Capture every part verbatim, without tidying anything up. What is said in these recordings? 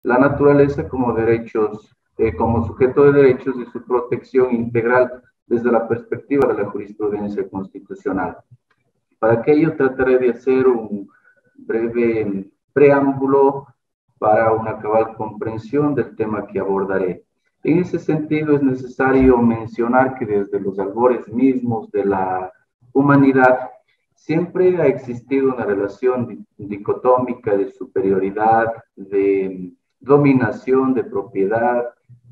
la naturaleza como derechos, eh, como sujeto de derechos y su protección integral desde la perspectiva de la jurisprudencia constitucional. Para aquello trataré de hacer un breve preámbulo para una cabal comprensión del tema que abordaré. En ese sentido, es necesario mencionar que desde los albores mismos de la humanidad siempre ha existido una relación dicotómica de superioridad, de dominación, de propiedad,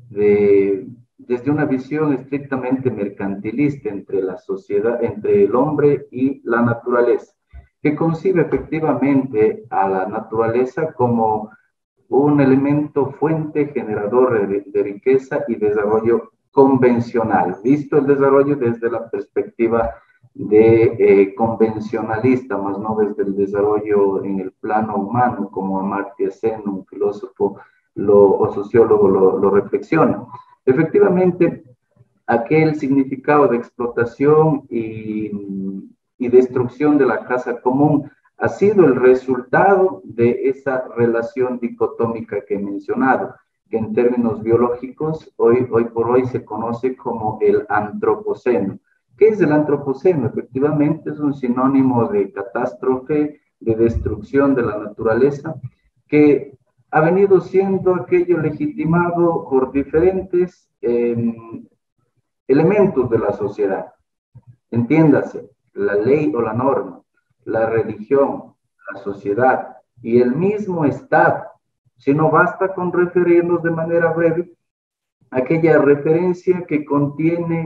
de, desde una visión estrictamente mercantilista entre la sociedad, entre el hombre y la naturaleza, que concibe efectivamente a la naturaleza como un elemento fuente generador de, de riqueza y desarrollo convencional, visto el desarrollo desde la perspectiva de eh, convencionalista, más no desde el desarrollo en el plano humano, como Amartya Sen, un filósofo lo, o sociólogo, lo, lo reflexiona. Efectivamente, aquel significado de explotación y, y destrucción de la casa común ha sido el resultado de esa relación dicotómica que he mencionado, que en términos biológicos hoy, hoy por hoy se conoce como el antropoceno. ¿Qué es el antropoceno? Efectivamente es un sinónimo de catástrofe, de destrucción de la naturaleza, que ha venido siendo aquello legitimado por diferentes eh, elementos de la sociedad. Entiéndase, la ley o la norma, la religión, la sociedad y el mismo Estado. Si no basta con referirnos de manera breve a aquella referencia que contiene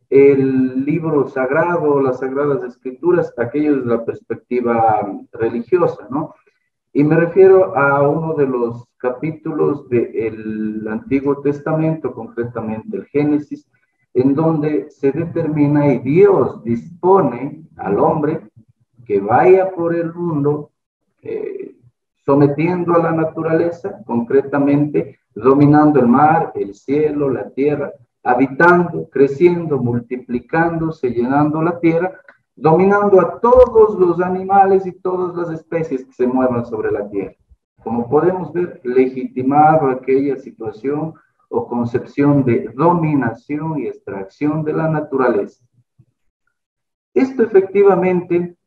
el libro sagrado, las sagradas escrituras, aquello desde la perspectiva religiosa, ¿no? Y me refiero a uno de los capítulos del Antiguo Testamento, concretamente el Génesis, en donde se determina y Dios dispone al hombre que vaya por el mundo eh, sometiendo a la naturaleza, concretamente dominando el mar, el cielo, la tierra, habitando, creciendo, multiplicándose, llenando la tierra, dominando a todos los animales y todas las especies que se muevan sobre la tierra. Como podemos ver, legitimado aquella situación o concepción de dominación y extracción de la naturaleza. Esto efectivamente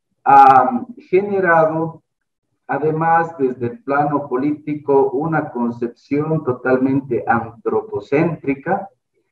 ha generado, además desde el plano político, una concepción totalmente antropocéntrica,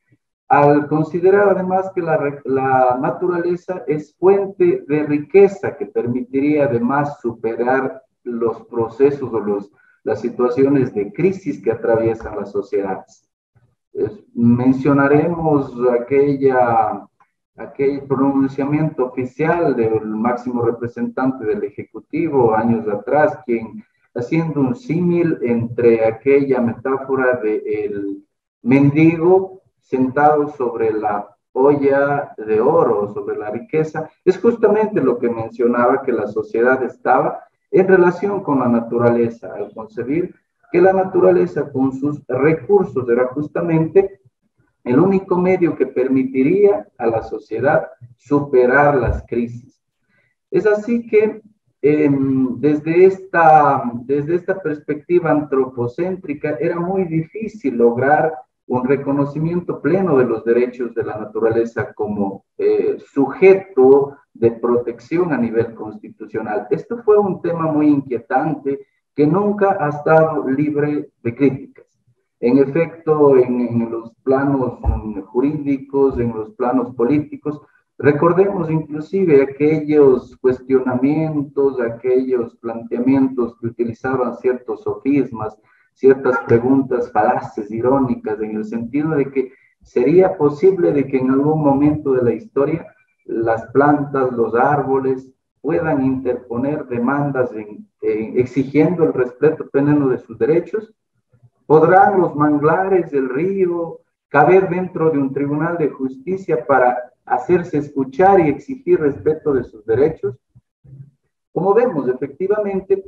al considerar además que la, la naturaleza es fuente de riqueza que permitiría además superar los procesos o los, las situaciones de crisis que atraviesan las sociedades. Es, mencionaremos aquella, aquel pronunciamiento oficial del máximo representante del Ejecutivo años atrás, quien haciendo un símil entre aquella metáfora del mendigo sentado sobre la olla de oro, sobre la riqueza, es justamente lo que mencionaba, que la sociedad estaba en relación con la naturaleza, al concebir que la naturaleza con sus recursos era justamente el único medio que permitiría a la sociedad superar las crisis. Es así que eh, desde, esta, desde esta perspectiva antropocéntrica era muy difícil lograr un reconocimiento pleno de los derechos de la naturaleza como eh, sujeto de protección a nivel constitucional. Esto fue un tema muy inquietante que nunca ha estado libre de críticas. En efecto, en, en los planos um, jurídicos, en los planos políticos, recordemos inclusive aquellos cuestionamientos, aquellos planteamientos que utilizaban ciertos sofismas, ciertas preguntas falaces, irónicas, en el sentido de que sería posible de que en algún momento de la historia las plantas, los árboles puedan interponer demandas en, en, exigiendo el respeto pleno de sus derechos. ¿Podrán los manglares del río caber dentro de un tribunal de justicia para hacerse escuchar y exigir respeto de sus derechos? Como vemos, efectivamente,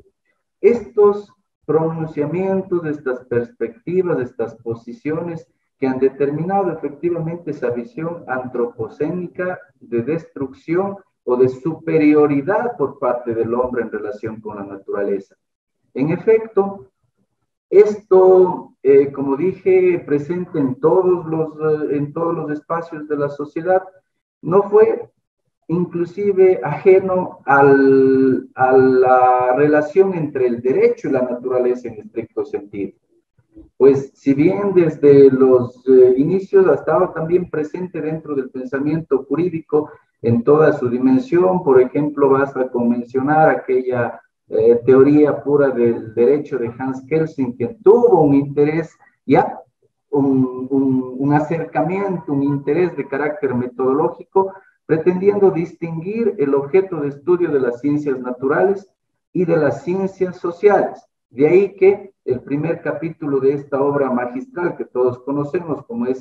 estos pronunciamientos, estas perspectivas, estas posiciones que han determinado efectivamente esa visión antropocénica de destrucción o de superioridad por parte del hombre en relación con la naturaleza. En efecto, Esto, eh, como dije, presente en todos, los, eh, en todos los espacios de la sociedad, no fue inclusive ajeno al, a la relación entre el derecho y la naturaleza en estricto sentido. Pues si bien desde los eh, inicios ha estado también presente dentro del pensamiento jurídico en toda su dimensión, por ejemplo, basta con mencionar aquella eh, teoría pura del derecho de Hans Kelsen, que tuvo un interés ya, un, un, un acercamiento, un interés de carácter metodológico, pretendiendo distinguir el objeto de estudio de las ciencias naturales y de las ciencias sociales. De ahí que el primer capítulo de esta obra magistral que todos conocemos, como es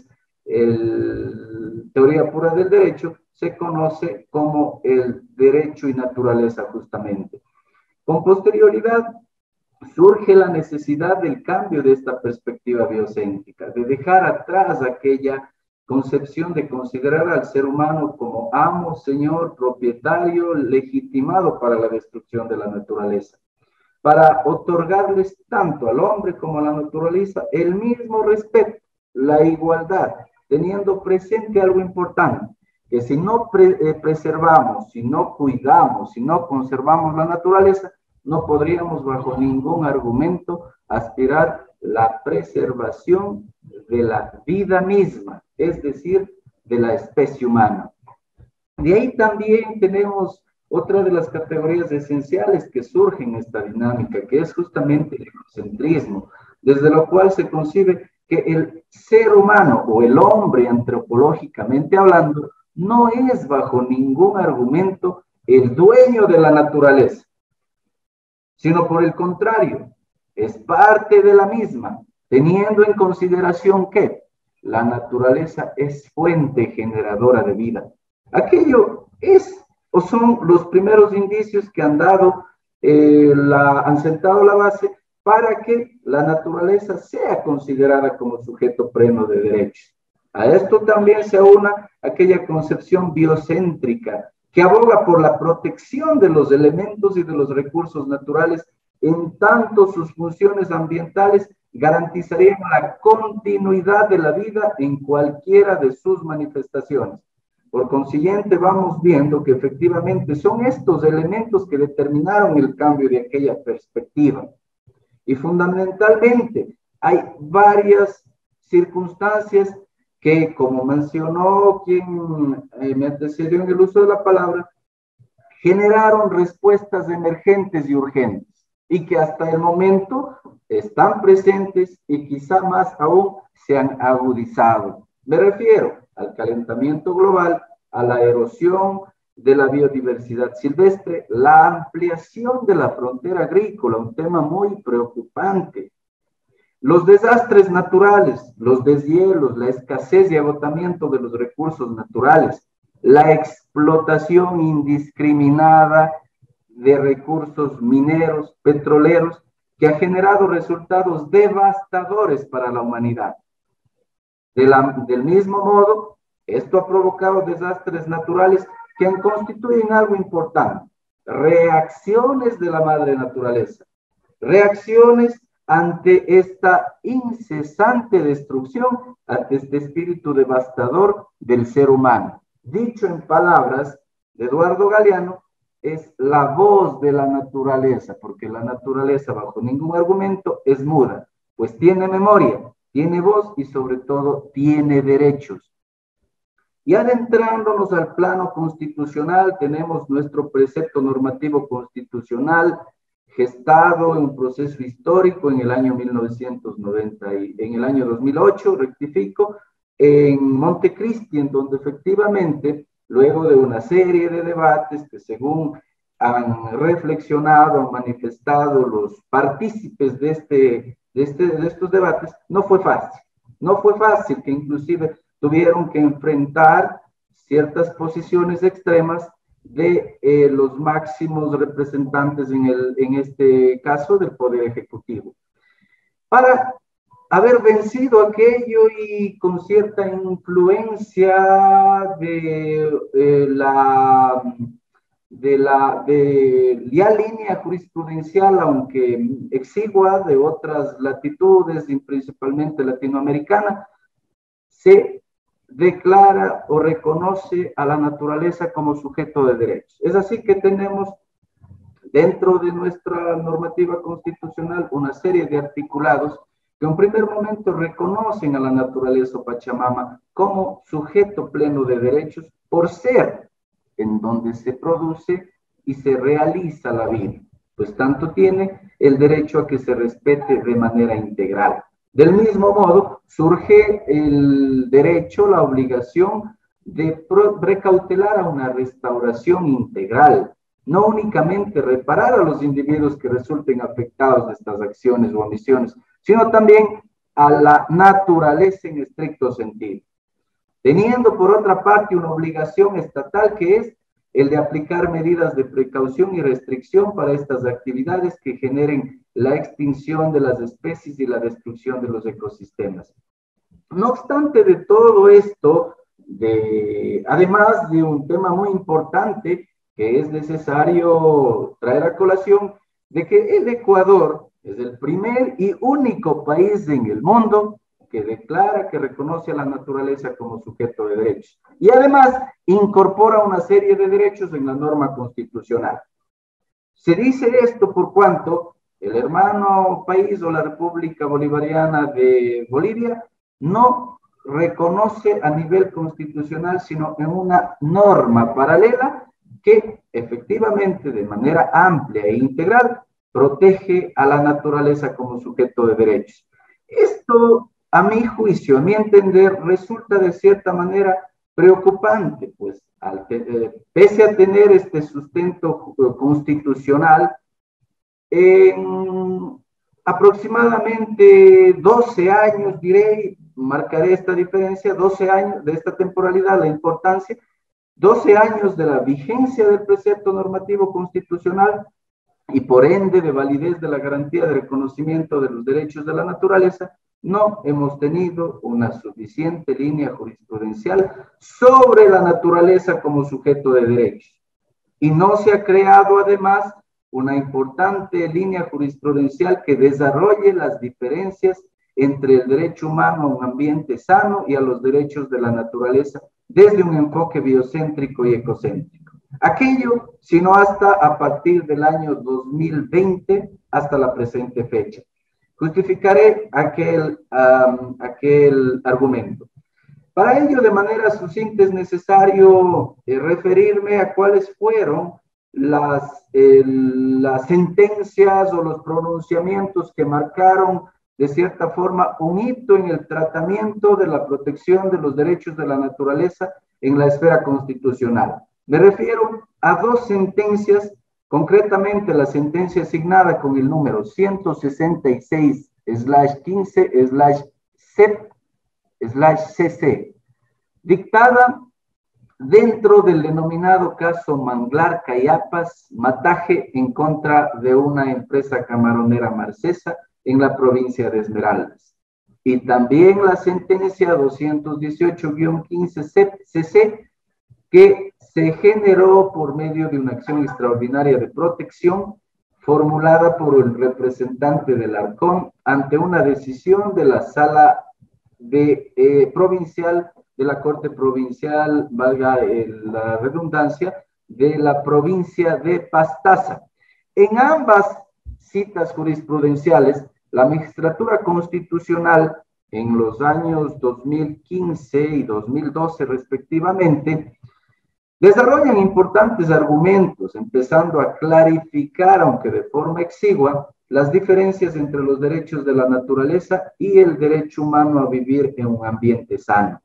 el Teoría Pura del Derecho, se conoce como el Derecho y Naturaleza justamente. Con posterioridad surge la necesidad del cambio de esta perspectiva biocéntrica, de dejar atrás aquella concepción de considerar al ser humano como amo, señor, propietario, legitimado para la destrucción de la naturaleza, para otorgarles tanto al hombre como a la naturaleza el mismo respeto, la igualdad, teniendo presente algo importante, que si no pre eh, preservamos, si no cuidamos, si no conservamos la naturaleza, no podríamos bajo ningún argumento aspirar la preservación de la vida misma, es decir, de la especie humana. De ahí también tenemos otra de las categorías esenciales que surgen en esta dinámica, que es justamente el egocentrismo, desde lo cual se concibe que el ser humano o el hombre antropológicamente hablando no es bajo ningún argumento el dueño de la naturaleza, sino por el contrario, es parte de la misma, teniendo en consideración que la naturaleza es fuente generadora de vida. Aquello es o son los primeros indicios que han dado, eh, la, han sentado la base para que la naturaleza sea considerada como sujeto pleno de derechos. A esto también se aúna aquella concepción biocéntrica que aboga por la protección de los elementos y de los recursos naturales, en tanto sus funciones ambientales garantizarían la continuidad de la vida en cualquiera de sus manifestaciones. Por consiguiente, vamos viendo que efectivamente son estos elementos que determinaron el cambio de aquella perspectiva. Y fundamentalmente hay varias circunstancias que, como mencionó quien eh, me antecedió en el uso de la palabra, generaron respuestas emergentes y urgentes y que hasta el momento están presentes y quizá más aún se han agudizado. Me refiero al calentamiento global, a la erosión de la biodiversidad silvestre, la ampliación de la frontera agrícola, un tema muy preocupante, los desastres naturales, los deshielos, la escasez y agotamiento de los recursos naturales, la explotación indiscriminada de recursos mineros, petroleros, que ha generado resultados devastadores para la humanidad. De la, del mismo modo, esto ha provocado desastres naturales que constituyen algo importante, reacciones de la madre naturaleza, reacciones ante esta incesante destrucción, ante este espíritu devastador del ser humano. Dicho en palabras de Eduardo Galeano, es la voz de la naturaleza, porque la naturaleza bajo ningún argumento es muda, pues tiene memoria, tiene voz y sobre todo tiene derechos. Y adentrándonos al plano constitucional, tenemos nuestro precepto normativo constitucional gestado en un proceso histórico en el año mil novecientos noventa y en el año dos mil ocho, rectifico, en Montecristi, en donde efectivamente, luego de una serie de debates que según han reflexionado, han manifestado los partícipes de, este, de, este, de estos debates, no fue fácil. No fue fácil, que inclusive tuvieron que enfrentar ciertas posiciones extremas de eh, los máximos representantes en, el, en este caso del Poder Ejecutivo. Para haber vencido aquello y con cierta influencia de eh, la de la de ya línea jurisprudencial, aunque exigua, de otras latitudes y principalmente latinoamericana, se declara o reconoce a la naturaleza como sujeto de derechos. Es así que tenemos dentro de nuestra normativa constitucional una serie de articulados que en primer momento reconocen a la naturaleza Pachamama como sujeto pleno de derechos por ser en donde se produce y se realiza la vida, pues tanto tiene el derecho a que se respete de manera integral. Del mismo modo, surge el derecho, la obligación de precautelar a una restauración integral, no únicamente reparar a los individuos que resulten afectados de estas acciones o omisiones, sino también a la naturaleza en estricto sentido, teniendo por otra parte una obligación estatal que es el de aplicar medidas de precaución y restricción para estas actividades que generen la extinción de las especies y la destrucción de los ecosistemas. No obstante de todo esto, de, además de un tema muy importante que es necesario traer a colación, de que el Ecuador es el primer y único país en el mundo que declara, que reconoce a la naturaleza como sujeto de derechos. Y además incorpora una serie de derechos en la norma constitucional. Se dice esto por cuanto el hermano país o la República Bolivariana de Bolivia no reconoce a nivel constitucional, sino en una norma paralela que efectivamente de manera amplia e integral protege a la naturaleza como sujeto de derechos. Esto, a mi juicio, a mi entender, resulta de cierta manera preocupante, pues al, eh, pese a tener este sustento constitucional, en aproximadamente doce años, diré, marcaré esta diferencia, doce años de esta temporalidad, la importancia, doce años de la vigencia del precepto normativo constitucional y por ende de validez de la garantía de reconocimiento de los derechos de la naturaleza, no hemos tenido una suficiente línea jurisprudencial sobre la naturaleza como sujeto de derechos. Y no se ha creado además una importante línea jurisprudencial que desarrolle las diferencias entre el derecho humano a un ambiente sano y a los derechos de la naturaleza desde un enfoque biocéntrico y ecocéntrico. Aquello, sino hasta a partir del año dos mil veinte hasta la presente fecha. Justificaré aquel, um, aquel argumento. Para ello, de manera sucinta, es necesario eh, referirme a cuáles fueron las, eh, las sentencias o los pronunciamientos que marcaron de cierta forma un hito en el tratamiento de la protección de los derechos de la naturaleza en la esfera constitucional. Me refiero a dos sentencias, concretamente la sentencia asignada con el número ciento sesenta y seis slash quince slash C E P slash C C, dictada dentro del denominado caso Manglar Cayapas Mataje en contra de una empresa camaronera marcesa en la provincia de Esmeraldas. Y también la sentencia doscientos dieciocho guión quince C C, que se generó por medio de una acción extraordinaria de protección formulada por el representante del Arcón ante una decisión de la sala de, eh, provincial, de la Corte Provincial, valga eh, la redundancia, de la provincia de Pastaza. En ambas citas jurisprudenciales, la Magistratura Constitucional en los años dos mil quince y dos mil doce respectivamente, desarrollan importantes argumentos, empezando a clarificar, aunque de forma exigua, las diferencias entre los derechos de la naturaleza y el derecho humano a vivir en un ambiente sano.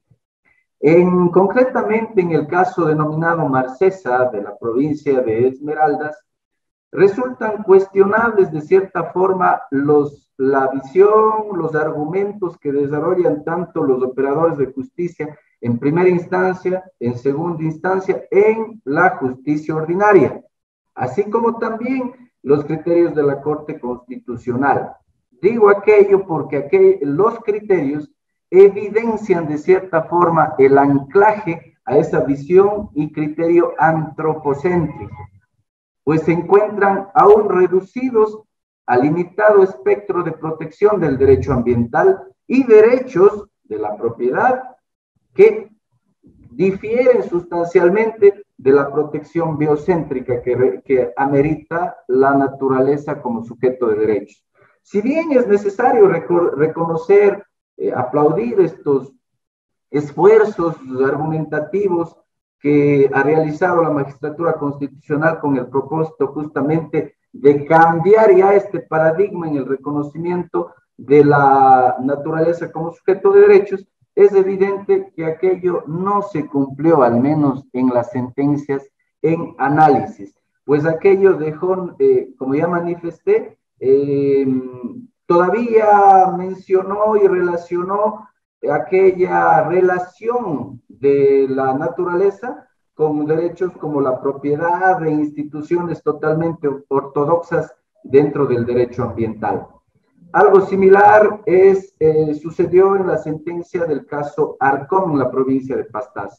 En, concretamente, en el caso denominado Marcesa de la provincia de Esmeraldas, resultan cuestionables de cierta forma los, la visión, los argumentos que desarrollan tanto los operadores de justicia en primera instancia, en segunda instancia, en la justicia ordinaria, así como también los criterios de la Corte Constitucional. Digo aquello porque aquel, los criterios evidencian de cierta forma el anclaje a esa visión y criterio antropocéntrico, pues se encuentran aún reducidos al limitado espectro de protección del derecho ambiental y derechos de la propiedad que difieren sustancialmente de la protección biocéntrica que, que amerita la naturaleza como sujeto de derechos. Si bien es necesario reconocer, eh, aplaudir estos esfuerzos argumentativos que ha realizado la magistratura constitucional con el propósito justamente de cambiar ya este paradigma en el reconocimiento de la naturaleza como sujeto de derechos, es evidente que aquello no se cumplió, al menos en las sentencias en análisis, pues aquello dejó, eh, como ya manifesté, eh, todavía mencionó y relacionó aquella relación de la naturaleza con derechos como la propiedad de instituciones totalmente ortodoxas dentro del derecho ambiental. Algo similar es, eh, sucedió en la sentencia del caso Arcón en la provincia de Pastaza.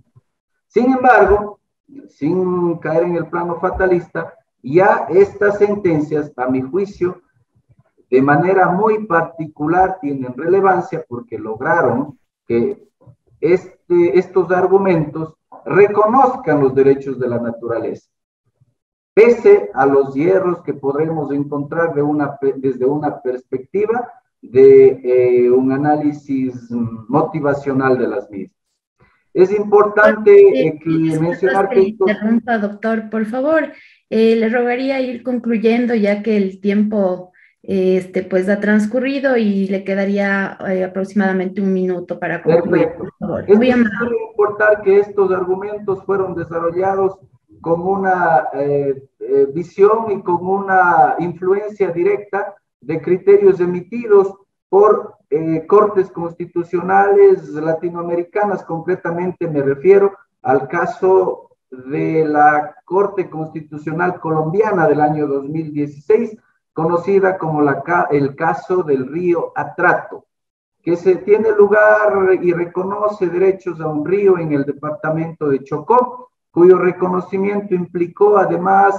Sin embargo, sin caer en el plano fatalista, ya estas sentencias, a mi juicio, de manera muy particular tienen relevancia porque lograron que este, estos argumentos reconozcan los derechos de la naturaleza, pese a los hierros que podremos encontrar de una, desde una perspectiva de eh, un análisis motivacional de las mismas. Es importante eh, que mencionar que estos... Interrumpa, doctor, por favor. Eh, le rogaría ir concluyendo ya que el tiempo este, pues ha transcurrido y le quedaría eh, aproximadamente un minuto para concluir. Perfecto. Por favor. Es Muy necesario importar que estos argumentos fueron desarrollados con una eh, eh, visión y con una influencia directa de criterios emitidos por eh, cortes constitucionales latinoamericanas. Concretamente me refiero al caso de la Corte Constitucional Colombiana del año dos mil dieciséis, conocida como la, el caso del río Atrato, que se tiene lugar y reconoce derechos a un río en el departamento de Chocó, cuyo reconocimiento implicó además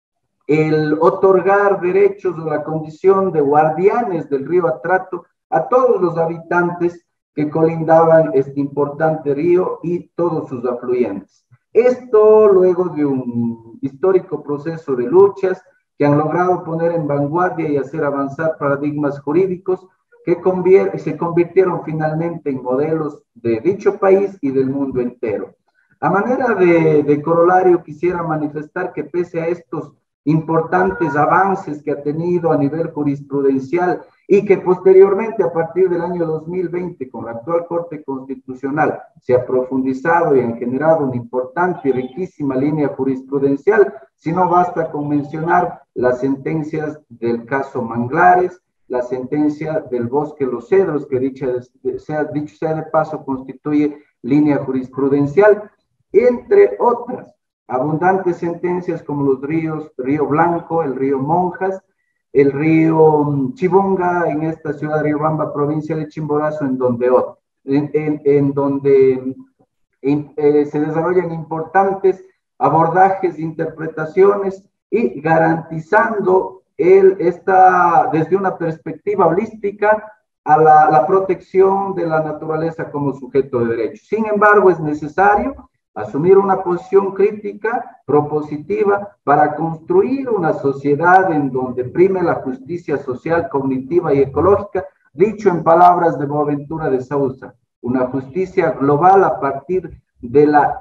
el otorgar derechos o la condición de guardianes del río Atrato a todos los habitantes que colindaban este importante río y todos sus afluentes. Esto luego de un histórico proceso de luchas que han logrado poner en vanguardia y hacer avanzar paradigmas jurídicos que convier se convirtieron finalmente en modelos de dicho país y del mundo entero. A manera de, de corolario, quisiera manifestar que pese a estos importantes avances que ha tenido a nivel jurisprudencial y que posteriormente, a partir del año dos mil veinte, con la actual Corte Constitucional, se ha profundizado y han generado una importante y riquísima línea jurisprudencial, si no basta con mencionar las sentencias del caso Manglares, la sentencia del Bosque Los Cedros, que dicha sea, dicho sea de paso constituye línea jurisprudencial, entre otras abundantes sentencias como los ríos Río Blanco, el río Monjas, el río Chibonga en esta ciudad de Riobamba, provincia de Chimborazo, en donde, en, en, en donde en, eh, se desarrollan importantes abordajes, interpretaciones y garantizando el, esta, desde una perspectiva holística a la, la protección de la naturaleza como sujeto de derecho. Sin embargo, es necesario asumir una posición crítica, propositiva, para construir una sociedad en donde prime la justicia social, cognitiva y ecológica, dicho en palabras de Boaventura de Sousa, una justicia global a partir de la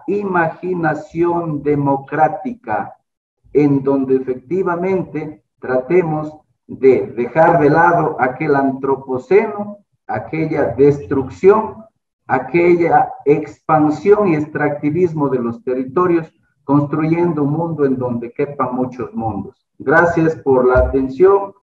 imaginación democrática, en donde efectivamente tratemos de dejar de lado aquel antropoceno, aquella destrucción, aquella expansión y extractivismo de los territorios, construyendo un mundo en donde quepan muchos mundos. Gracias por la atención